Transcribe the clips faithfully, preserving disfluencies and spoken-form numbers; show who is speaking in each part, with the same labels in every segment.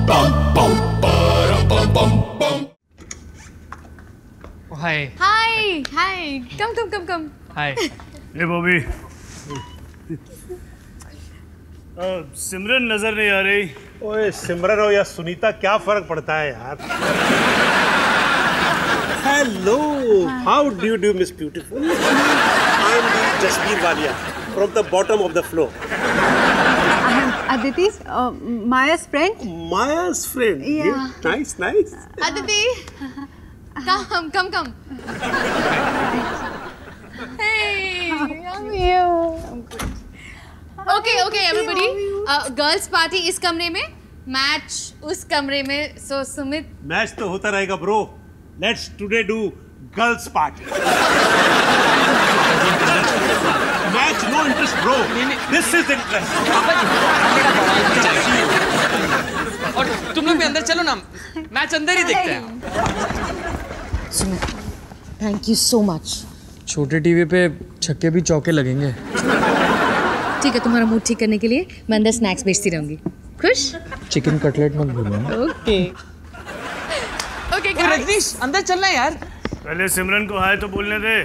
Speaker 1: हाय
Speaker 2: हाय हाय कम कम कम कम
Speaker 1: हाय।
Speaker 3: ये बॉबी, सिमरन नजर नहीं आ रही।
Speaker 4: ओए सिमरन हो या सुनीता, क्या फर्क पड़ता है यार। Hello, how do you do miss beautiful? I am the Jasbir Walia from the bottom of the floor.
Speaker 5: I am Aditi's, uh, Maya's friend.
Speaker 4: Maya's friend.
Speaker 5: Yeah.
Speaker 4: Yeah. Nice, nice.
Speaker 2: Aditi, come come come. Hey, how are you? I'm good. Okay okay everybody. Girls party इस कमरे में, match उस कमरे में. So Sumit.
Speaker 4: Match तो होता रहेगा bro. Let's today do girls party. Match no interest bro. This is interest.
Speaker 1: और तुम लोग भी अंदर चलो ना, मैच अंदर ही देखते हैं।
Speaker 6: सुनो, थैंक यू सो मच।
Speaker 1: छोटे टीवी पे छक्के भी चौके लगेंगे।
Speaker 2: ठीक है, तुम्हारा मूड ठीक करने के लिए मैं अंदर स्नैक्स बेचती रहूंगी। खुश?
Speaker 1: चिकन कटलेट मत भूलना।
Speaker 2: ओके ओके
Speaker 1: रजनीश, अंदर चलना यार।
Speaker 3: पहले सिमरन को हाय तो बोलने दे।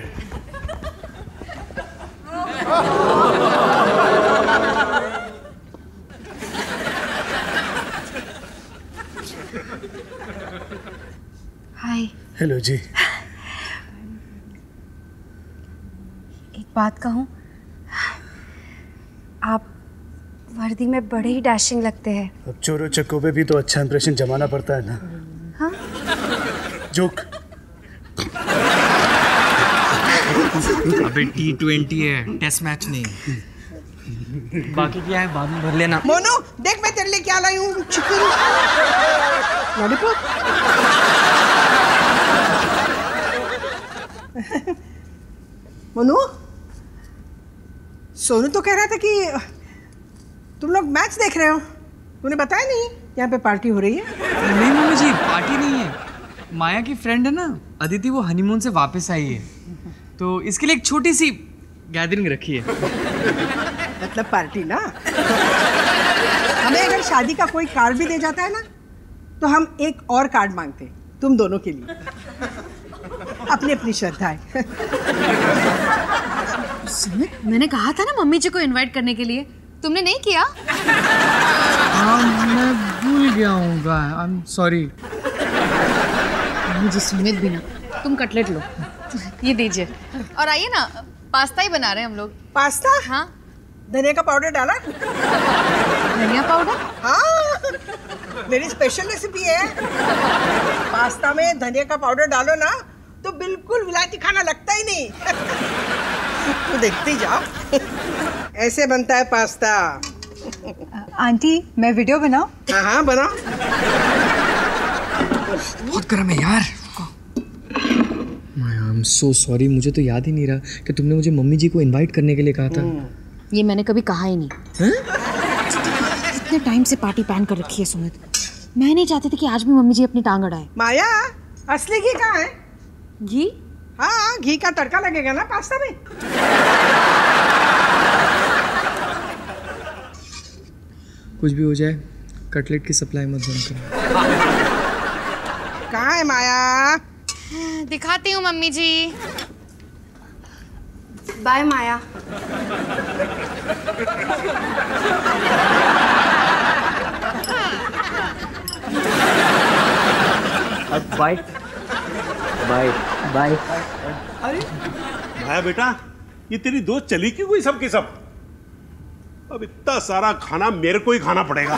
Speaker 5: हाय।
Speaker 3: हेलो जी।
Speaker 5: एक बात कहूँ, आप वर्दी में बड़े ही डैशिंग लगते हैं।
Speaker 3: अब चोरों चक्कों पे भी तो अच्छा इंप्रेशन जमाना पड़ता है ना।
Speaker 5: हाँ?
Speaker 3: जोक।
Speaker 1: अबे टी ट्वेंटी है, टेस्ट मैच नहीं। बाकी क्या है बाद में भर लेना।
Speaker 7: मोनू, देख मैं तेरे लिए क्या लाई हूँ। Chicken lollipop. मोनू, सोनू तो कह रहा था कि तुम लोग मैच देख रहे हो। तूने बताया नहीं यहाँ पे पार्टी हो रही है।
Speaker 1: नहीं मम्मी जी, पार्टी नहीं है। माया की फ्रेंड है ना अदिति, वो हनीमून से वापस आई है, तो इसके लिए एक छोटी सी गैदरिंग रखी है।
Speaker 7: मतलब पार्टी ना। हमें अगर शादी का कोई कार्ड भी दे जाता है ना, तो हम एक और कार्ड मांगते हैं तुम दोनों के लिए। अपनी अपनी श्रद्धा है।
Speaker 2: सुमित, मैंने कहा था ना मम्मी जी को इनवाइट करने के लिए, तुमने नहीं किया?
Speaker 1: हाँ, मैं भूल गया हूँ। I am sorry.
Speaker 2: मुझे सुमित भी ना, तुम कटलेट लो। ये दीजिए। और आइए ना, पास्ता ही बना रहे हैं हम लोग।
Speaker 7: पास्ता?
Speaker 2: हाँ।
Speaker 7: धनिया का पाउडर डाला?
Speaker 2: धनिया पाउडर?
Speaker 7: हाँ, मेरी स्पेशल रेसिपी है। पास्ता में धनिया का पाउडर डालो ना, तो बिल्कुल विलायती खाना लगता ही नहीं। तो देखते ही जाओ। ऐसे बनता है पास्ता।
Speaker 5: आंटी, मैं वीडियो बनाऊं?
Speaker 7: हाँ हाँ बनाओ।
Speaker 1: बहुत गर्म है यार। आई एम सो सॉरी, मुझे तो याद ही नहीं रहा कि तुमने मुझे मम्मी जी को इनवाइट करने के लिए कहा था।
Speaker 2: ये मैंने कभी कहा ही नहीं। इतने टाइम से पार्टी प्लान कर रखी है सुमित। मैं नहीं चाहती थी कि आज भी मम्मी जी अपनी टांग अड़ाए।
Speaker 7: माया, असली घी कहाँ है?
Speaker 2: घी?
Speaker 7: हाँ, घी का तड़का लगेगा ना पास्ता में।
Speaker 1: कुछ भी हो जाए, कटलेट की सप्लाई मत बंद करो।
Speaker 7: कहाँ है माया?
Speaker 2: दिखाती हूँ mummy ji.
Speaker 5: Bye Maya.
Speaker 8: Bye bye bye.
Speaker 4: अरे माया बेटा, ये तेरी दोस्त चली क्यों गई सब के सब? अब इतना सारा खाना मेरे को ही खाना पड़ेगा।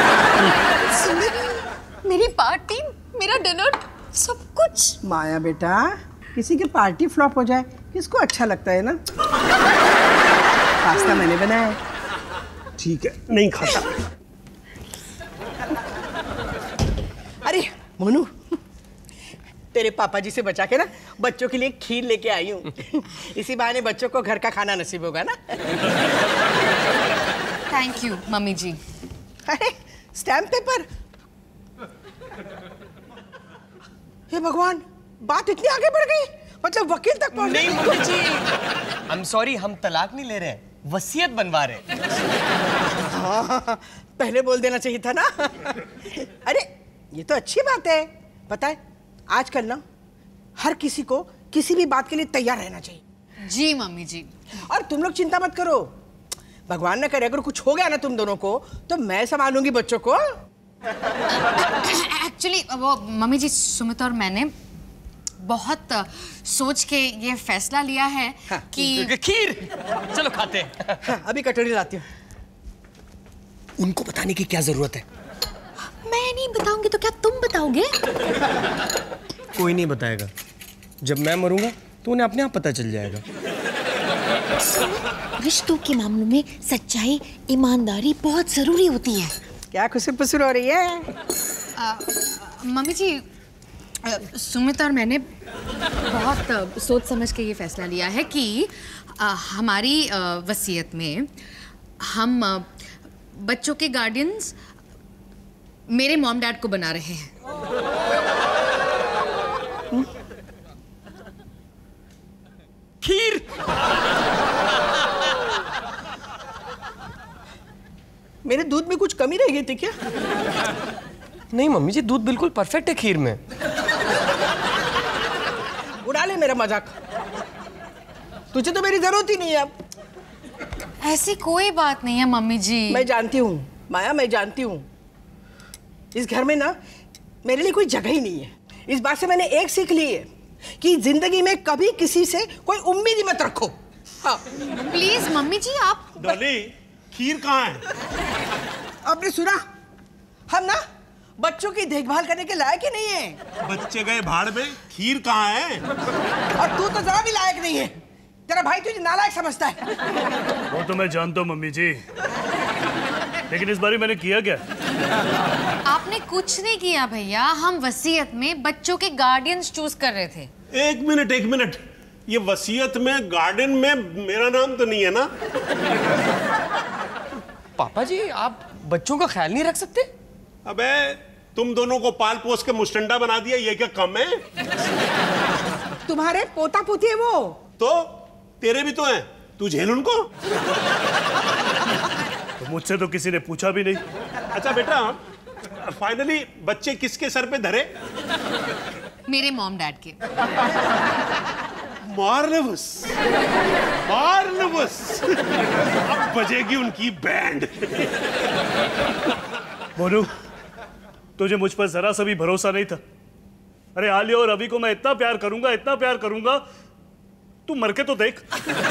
Speaker 2: मेरी पार्टी, मेरा डिनर, सब कुछ।
Speaker 7: माया बेटा, किसी की पार्टी फ्लॉप हो जाए किसको अच्छा लगता है ना। पास्ता मैंने बनाया है।
Speaker 4: ठीक है, नहीं खाता।
Speaker 7: अरे मोनू, तेरे पापा जी से बचा के ना बच्चों के लिए खीर लेके आई हूँ। इसी बहाने बच्चों को घर का खाना नसीब होगा ना।
Speaker 2: Thank you mummy ji.
Speaker 7: अरे स्टैम्प पेपर। हे भगवान, बात इतनी आगे बढ़ गई, मतलब वकील तक पहुंच
Speaker 8: नहीं mummy ji, I am sorry, हम तलाक नहीं ले रहे हैं, वसीयत बनवा रहे हैं।
Speaker 7: हाँ, पहले बोल देना चाहिए था ना। अरे ये तो अच्छी बात है। पता है आजकल ना हर किसी को किसी भी बात के लिए तैयार रहना चाहिए।
Speaker 2: जी मम्मी जी।
Speaker 7: और तुम लोग चिंता मत करो, भगवान न करे अगर कुछ हो गया ना तुम दोनों को तो मैं संभालूंगी बच्चों को।
Speaker 2: एक्चुअली वो मम्मी जी, सुमित और मैंने बहुत सोच के ये फैसला लिया है
Speaker 7: हाँ,
Speaker 2: कि
Speaker 1: खीर चलो खाते हैं।
Speaker 7: हाँ, अभी कटोरी लाती हूँ। उनको बताने की क्या जरूरत है?
Speaker 2: मैं नहीं बताऊंगी तो क्या तुम बताओगे?
Speaker 9: कोई नहीं बताएगा। जब मैं मरूंगा तो उन्हें अपने आप पता चल जाएगा।
Speaker 6: रिश्तों के मामलों में सच्चाई, ईमानदारी बहुत जरूरी होती है।
Speaker 7: क्या खुशी फुसुर हो रही है?
Speaker 2: आ, मम्मी जी, आ, सुमित और मैंने बहुत आ, सोच समझ के ये फैसला लिया है कि आ, हमारी आ, वसीयत में हम आ, बच्चों के गार्डियंस मेरे मॉम डैड को बना रहे हैं।
Speaker 1: खीर
Speaker 7: मेरे दूध में कुछ कमी रह गई थी क्या?
Speaker 9: नहीं मम्मी जी, दूध बिल्कुल परफेक्ट है खीर में।
Speaker 7: उड़ा ले मेरा मजाक। तुझे तो मेरी जरूरत ही नहीं है अब।
Speaker 2: ऐसी कोई बात नहीं है मम्मी जी।
Speaker 7: मैं जानती हूँ माया, मैं जानती हूँ इस घर में ना मेरे लिए कोई जगह ही नहीं है। इस बात से मैंने एक सीख ली है कि जिंदगी में कभी किसी से कोई उम्मीद ही मत रखो। हाँ।
Speaker 2: प्लीज मम्मी जी आप।
Speaker 4: डॉली खीर कहाँ है?
Speaker 7: आपने सुना, हम ना बच्चों की देखभाल करने के लायक ही नहीं है।
Speaker 4: बच्चे गए भाड़ में, खीर कहाँ है?
Speaker 7: और तू तो जरा भी लायक नहीं है। तेरा भाई तुझे नालायक समझता है।
Speaker 3: वो तो मैं जानता हूँ मम्मी जी, लेकिन इस बारी मैंने किया क्या?
Speaker 2: आपने कुछ नहीं किया भैया। हम वसीयत में बच्चों के गार्डियंस चूज कर रहे थे।
Speaker 4: एक मिनट एक मिनट, ये वसीयत में गार्डन में मेरा नाम तो नहीं है ना?
Speaker 9: पापा जी, आप बच्चों का ख्याल नहीं रख सकते?
Speaker 4: अबे तुम दोनों को पाल पोस के मुस्टंडा बना दिया, ये क्या कम है?
Speaker 7: तुम्हारे पोता पोती है वो।
Speaker 4: तो तेरे भी तो हैं, तू झेल उनको।
Speaker 3: तो मुझसे तो किसी ने पूछा भी नहीं।
Speaker 4: अच्छा बेटा, फाइनली बच्चे किसके सर पे धरे?
Speaker 2: मेरे मॉम डैड के।
Speaker 4: Marvellous, marvellous. अब बजेगी उनकी बैंड।
Speaker 3: मोनू, तुझे मुझ पर जरा सा भी भरोसा नहीं था। अरे आलिया और रवि को मैं इतना प्यार करूंगा, इतना प्यार करूंगा, तू मर के तो देख।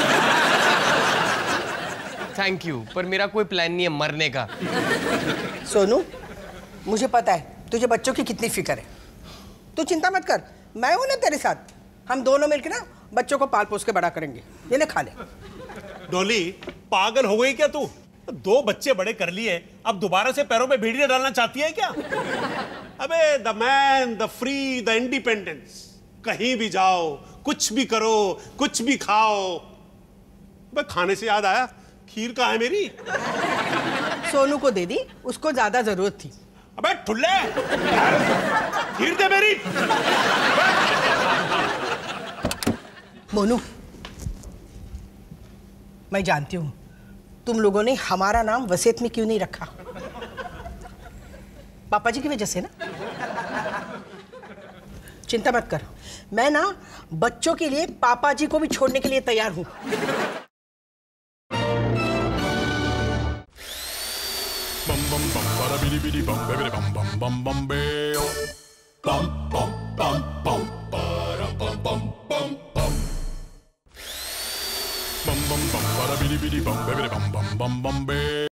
Speaker 9: थैंक यू, पर मेरा कोई प्लान नहीं है मरने का।
Speaker 7: सोनू, मुझे पता है तुझे बच्चों की कितनी फिक्र है। तू चिंता मत कर, मैं हूं ना तेरे साथ। हम दोनों मिलकर ना बच्चों को पाल पोस के बड़ा करेंगे। ये ले खा ले।
Speaker 4: डॉली पागल हो गई क्या तू? दो बच्चे बड़े कर लिए, अब दोबारा से पैरों में भेड़िया डालना चाहती है क्या? अबे the man, the free, the independence. कहीं भी जाओ, कुछ भी करो, कुछ भी खाओ। अबे खाने से याद आया, खीर कहाँ है मेरी?
Speaker 7: सोनू को दे दी, उसको ज्यादा जरूरत थी।
Speaker 4: अबे ठुल्ले, खीर दे मेरी।
Speaker 7: मोनू, मैं जानती हूं तुम लोगों ने हमारा नाम वसीयत में क्यों नहीं रखा। पापा जी की वजह से ना। चिंता मत कर, मैं ना बच्चों के लिए पापा जी को भी छोड़ने के लिए तैयार हूं।
Speaker 10: bum bum bum bada bidi bidi bum baby bum bum bum bum beo bum bum bum bum bada bum bum bum bum bum bum bum bada bidi bidi bum baby bum bum bum bum beo